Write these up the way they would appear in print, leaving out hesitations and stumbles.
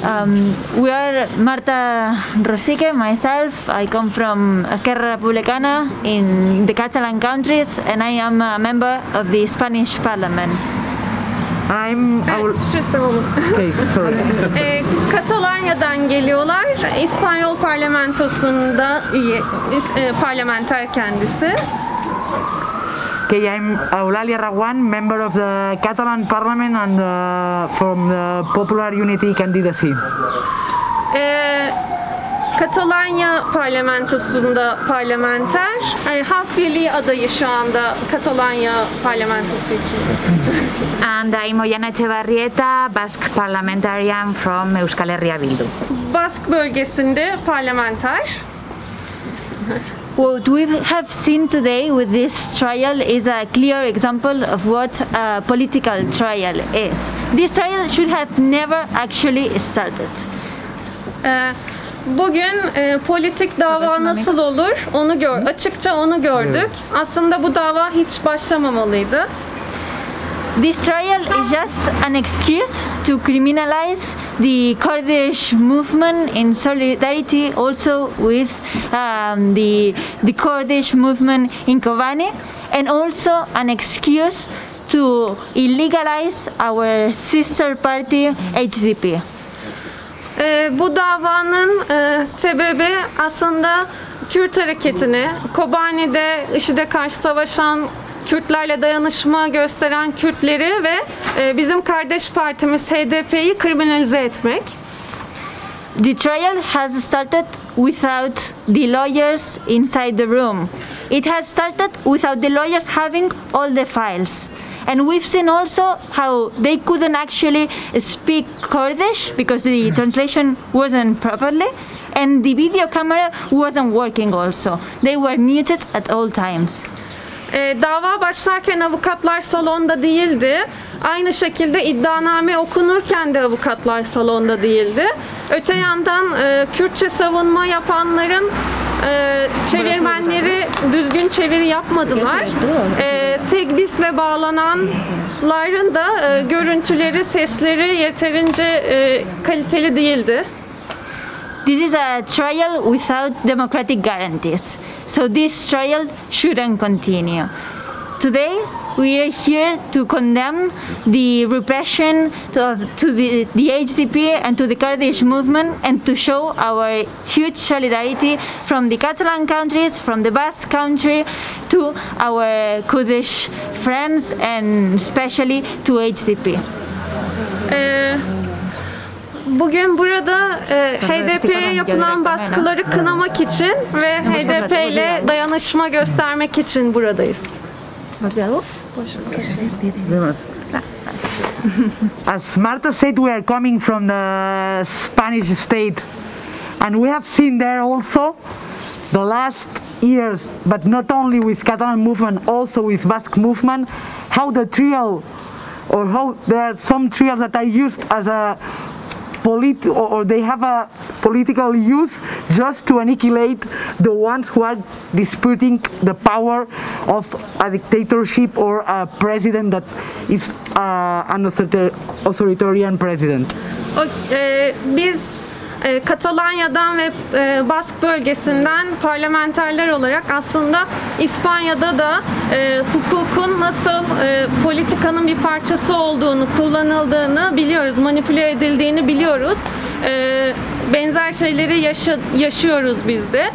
We are Marta Rosique, myself. I come from Esquerra Republicana in the Catalan countries, and I am a member of the Spanish Parliament. Okay, sorry. Katalonya'dan geliyorlar. İspanyol parlamentosunda üye, parlamenter kendisi. Okay, I'm Eulalia Raguan, member of the Catalan Parliament and from the Popular Unity candidacy. Katalonya parlamentosunda parlamenter. Halk Birliği adayı şu anda Katalonya parlamentosu için. And I'm Ollana Etxebarrieta, Basque parliamentarian from Euskal Herria Bildu. Bask bölgesinde parlamenter. What we have seen today with this trial is a clear example of what a political trial is. This trial should have never actually started. Bugün politik dava nasıl olur açıkça onu gördük. Aslında bu dava hiç başlamamalıydı. This trial is just an excuse to criminalize the Kurdish movement in solidarity also with the Kurdish movement in Kobani, and also an excuse to illegalize our sister party HDP. Bu davanın sebebi aslında Kürt hareketini, Kobani'de IŞİD'e karşı savaşan Kürtlerle dayanışma gösteren Kürtleri ve bizim kardeş partimiz HDP'yi kriminalize etmek. The trial has started without the lawyers inside the room. It has started without the lawyers having all the files. And we've seen also how they couldn't actually speak Kurdish because the translation wasn't properly, and the video camera wasn't working also. They were muted at all times. Dava başlarken avukatlar salonda değildi. Aynı şekilde iddianame okunurken de avukatlar salonda değildi. Öte yandan Kürtçe savunma yapanların çevirmenleri düzgün çeviri yapmadılar. Segbis'le bağlananların da görüntüleri, sesleri yeterince kaliteli değildi. This is a trial without democratic guarantees, so this trial shouldn't continue. Today, we are here to condemn the repression to the HDP and to the Kurdish movement, and to show our huge solidarity from the Catalan countries, from the Basque country, to our Kurdish friends, and especially to HDP. Bugün burada HDP'ye yapılan baskıları kınamak için ve HDP ile dayanışma göstermek için buradayız. As Marta said, we are coming from the Spanish state, and we have seen there also the last years, but not only with Catalan movement, also with Basque movement, how the trial, or how there are some trials that are used as a or they have a political use just to annihilate the ones who are disputing the power of a dictatorship or a president that is an authoritarian president. Biz Katalonya'dan ve Bask bölgesinden parlamenterler olarak aslında İspanya'da da hukukun nasıl politikanın bir parçası olduğunu, kullanıldığını biliyoruz, manipüle edildiğini biliyoruz. Benzer şeyleri yaşıyoruz biz de.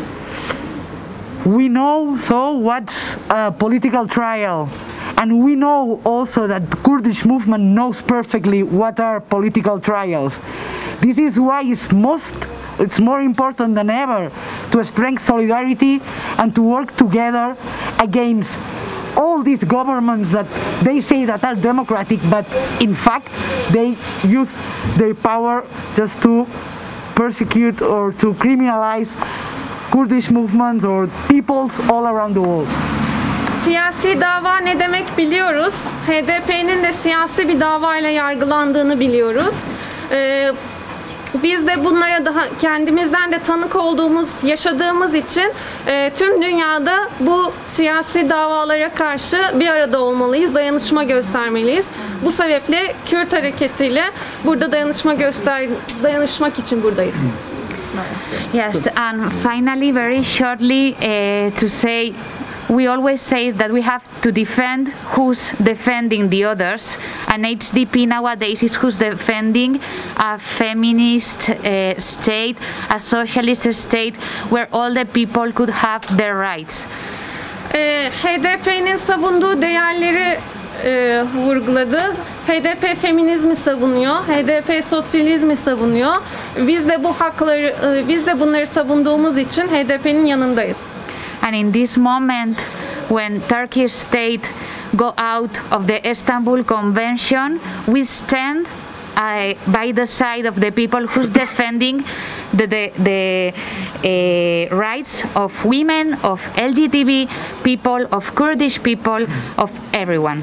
We know what's a political trial. And we know also that the Kurdish movement knows perfectly what are political trials. This is why it's more important than ever to strengthen solidarity and to work together against all these governments that they say that are democratic, but in fact they use their power just to persecute or to criminalize Kurdish movements or peoples all around the world. Siyasi dava ne demek biliyoruz. HDP'nin de siyasi bir davayla yargılandığını biliyoruz. Biz de bunlara daha kendimizden de tanık olduğumuz, yaşadığımız için tüm dünyada bu siyasi davalara karşı bir arada olmalıyız, dayanışma göstermeliyiz. Bu sebeple Kürt hareketiyle burada dayanışmak için buradayız. Yes, and finally, very shortly, to say, we always say that we have to defend who's defending the others, and HDP nowadays is who's defending a feminist state, a socialist state, where all the people could have their rights. HDP'nin savunduğu değerleri vurguladı. HDP feminizmi savunuyor, HDP sosyalizmi savunuyor. Biz de bu hakları, biz de bunları savunduğumuz için HDP'nin yanındayız. And in this moment, when Turkish state go out of the Istanbul Convention, we stand by the side of the people who's defending the rights of women, of LGBT people, of Kurdish people, of everyone.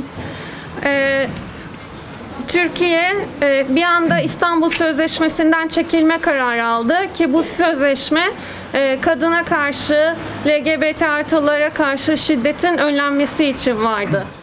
Türkiye bir anda İstanbul Sözleşmesi'nden çekilme kararı aldı ki bu sözleşme kadına karşı, LGBT artılara karşı şiddetin önlenmesi için vardı.